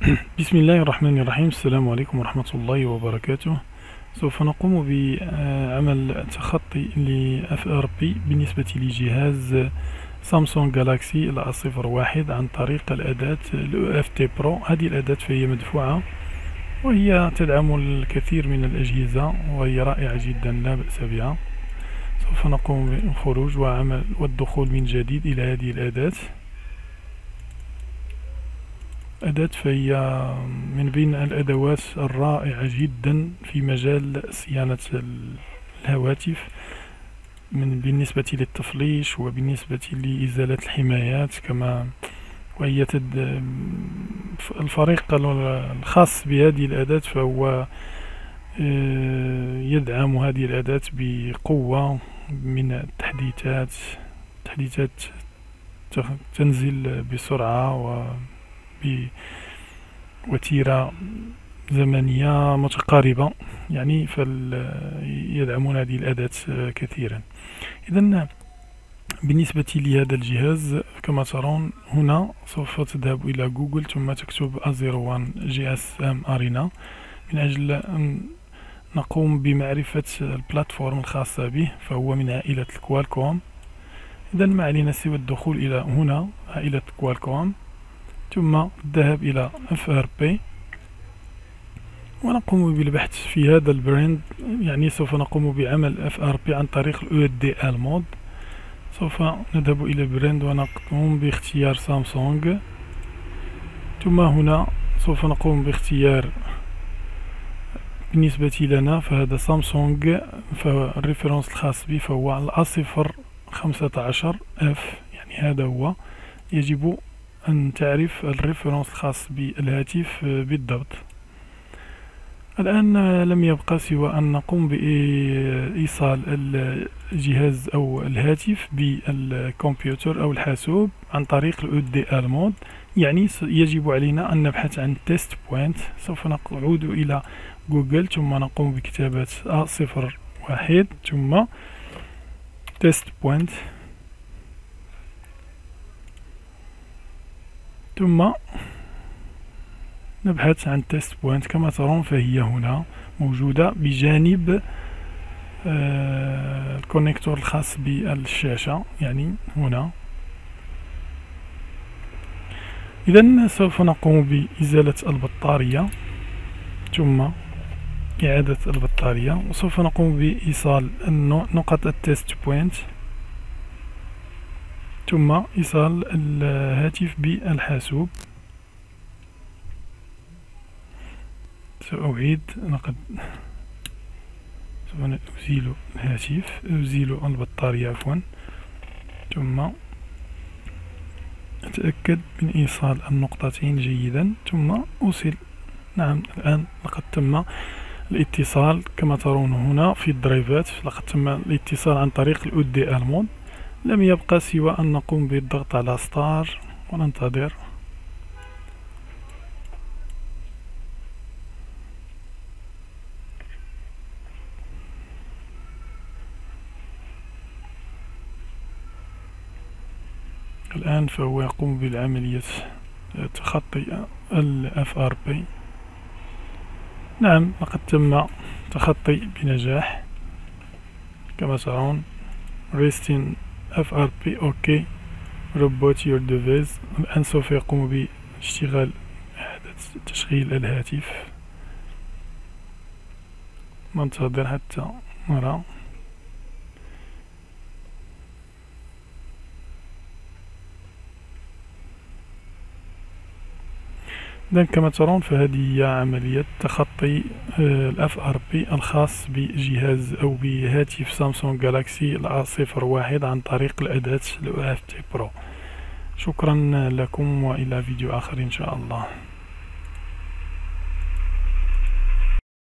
بسم الله الرحمن الرحيم. السلام عليكم ورحمة الله وبركاته. سوف نقوم بعمل تخطي ل FRP بالنسبة لجهاز سامسونج جالاكسي A01 عن طريق الأداة FT Pro. هذه الأداة فهي مدفوعة وهي تدعم الكثير من الأجهزة وهي رائعة جدا، لا بأس بها. سوف نقوم بالخروج والدخول من جديد إلى هذه الأداة. فهي من بين الأدوات الرائعة جدا في مجال صيانة الهواتف، بالنسبة للتفليش وبالنسبة لإزالة الحمايات كما. وهي الفريق الخاص بهذه الأداة فهو يدعم هذه الأداة بقوة من التحديثات. تنزل بسرعة بوتيرة زمنية متقاربة، يعني يدعمون هذه الأداة كثيرا. إذن بالنسبة لهذا الجهاز كما ترون هنا، سوف تذهب إلى جوجل ثم تكتب A01 GSM Arena من أجل أن نقوم بمعرفة البلاتفورم الخاصة به، فهو من عائلة الكوالكوم. إذن ما علينا سوى الدخول إلى هنا عائلة كوالكوم ثم الذهاب إلى FRP ونقوم بالبحث في هذا البراند. يعني سوف نقوم بعمل FRP عن طريق UDL مود. سوف نذهب إلى البراند ونقوم باختيار سامسونج، ثم هنا سوف نقوم باختيار بالنسبة لنا فهذا سامسونج، فالريفرنس الخاص به فهو A015F، يعني هذا هو. يجب أن تعرف الريفرنس الخاص بالهاتف بالضبط. الآن لم يبقى سوى أن نقوم بإيصال الجهاز أو الهاتف بالكمبيوتر أو الحاسوب عن طريق الUDL مود. يعني يجب علينا أن نبحث عن تيست بوينت. سوف نعود إلى جوجل ثم نقوم بكتابة A01 ثم تيست بوينت، ثم نبحث عن تيست بوينت. كما ترون فهي هنا موجودة بجانب الكونكتور الخاص بالشاشة، يعني هنا. إذن سوف نقوم بإزالة البطارية ثم إعادة البطارية، وسوف نقوم بإيصال نقط التيست بوينت ثم إيصال الهاتف بالحاسوب. سأعيد سوف أزيل الهاتف، أزيل البطارية عفوا، ثم أتأكد من إيصال النقطتين جيدا ثم أوصل. نعم، الآن لقد تم الاتصال. كما ترون هنا في الدرايفات لقد تم الاتصال عن طريق الUDL مود. لم يبقى سوى أن نقوم بالضغط على ستار وننتظر. الآن فهو يقوم بالعملية تخطي FRP. نعم، لقد تم تخطي بنجاح كما ترون. Resting FRP OK. Reboot your device. الآن سوف يقوم باشتغال إعادة تشغيل الهاتف. ننتظر حتى نرى. إذن كما ترون فهذه هي عملية تخطي FRP الخاص بجهاز أو بهاتف سامسونج جالاكسي A01 عن طريق الأداة FT Pro. شكرا لكم وإلى فيديو آخر إن شاء الله.